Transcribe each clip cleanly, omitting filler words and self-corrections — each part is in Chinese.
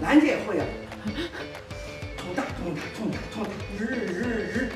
俺这回啊，冲大，日。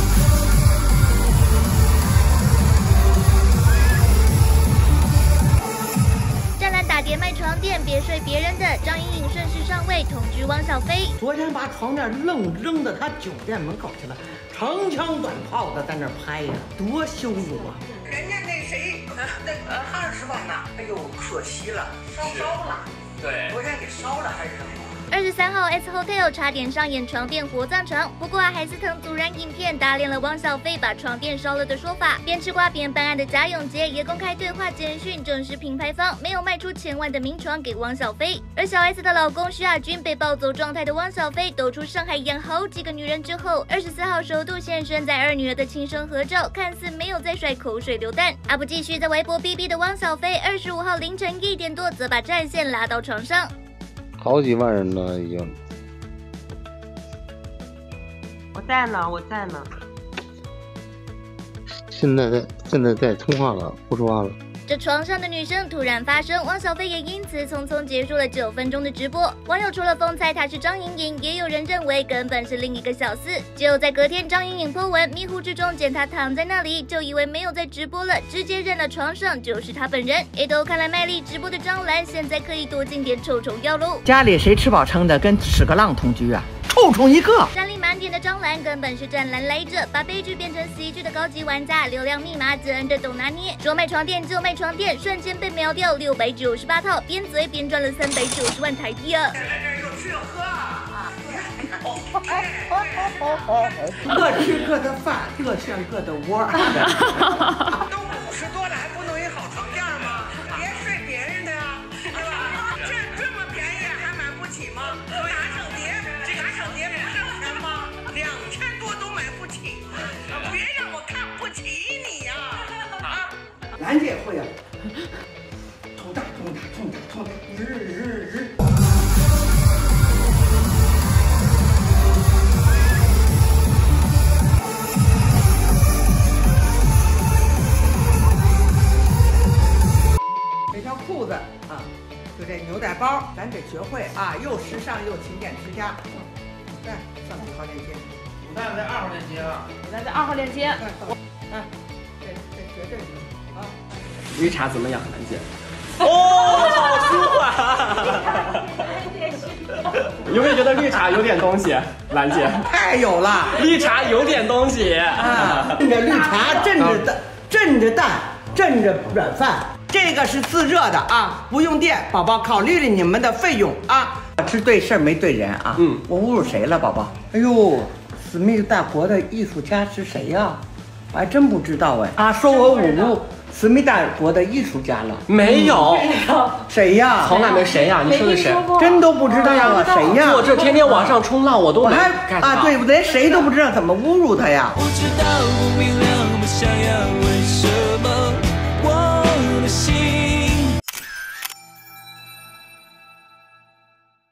湛蓝打碟卖床垫，别睡别人的。张颖颖顺势上位，同居汪小菲。 昨天把床垫扔到他酒店门口去了，长枪短炮的在那儿拍呀，多羞辱啊！ 人家那谁，那20万呐，哎呦，可惜了，烧了。对，昨天给烧了还是什么 23号 S Hotel 差点上演床垫火葬场，不过海思腾阻拦影片打脸了汪小菲把床垫烧了的说法。边吃瓜边办案的贾永杰也公开对话简讯，证实品牌方没有卖出1000万的名床给汪小菲。而小 S 的老公徐亚军被抱走状态的汪小菲抖出上海养好几个女人之后，24号首度现身在2女儿的亲生合照，看似没有在甩口水流弹。UP继续在微博逼逼的汪小菲，25号凌晨1点多则把战线拉到床上。 好几万人了，已经。 我在呢。 现在在通话了，不说话了。 这床上的女生突然发声，汪小菲也因此匆匆结束了9分钟的直播。网友除了疯猜她是张颖颖，也有人认为根本是另一个小四。只有在隔天张颖颖po文，迷糊之中见她躺在那里，就以为没有在直播了，直接认了床上就是她本人。看来卖力直播的张兰现在可以多进点臭虫药喽。 家里谁吃饱撑的跟屎壳郎同居啊？臭虫一个！ 战力满点的张兰根本是战蓝来着，把悲剧变成喜剧的高级玩家，流量密码自然的懂拿捏。说卖床垫就卖床垫，瞬间被秒掉698套，边嘴边赚了390万台币啊！ 有吃有喝啊！ 各吃各的饭，各炫各的窝。 都50多了，还不弄一好床垫吗？别睡别人的呀，对吧？这么便宜还买不起吗？拿上碟不挣钱吗？2000多都买不起，别让我看不起你呀！ 俺这回啊，冲大，日。这条裤子啊，就这牛仔包，咱得学会啊，又时尚又勤俭持家。来，上几号链接？ 牡丹在2号链接啊。 我在2号链接。 这学这个啊。 绿茶怎么样，兰姐？哦，好舒缓。有没有觉得绿茶有点东西，兰姐？ 太有了， 绿茶有点东西啊！这绿茶镇着蛋，镇着软饭。这个是自热的啊，不用电，宝宝考虑了你们的费用啊。是对事儿没对人啊。我侮辱谁了，宝宝？哎呦，史密大国的艺术家是谁呀？我还真不知道哎。啊，说我侮辱史密大国的艺术家了？ 没有。 谁呀？ 从来没谁呀？你说的谁？ 真都不知道啊？谁呀？ 我这天天网上冲浪，我都没对，连谁都不知道，怎么侮辱他呀？ 不知道无名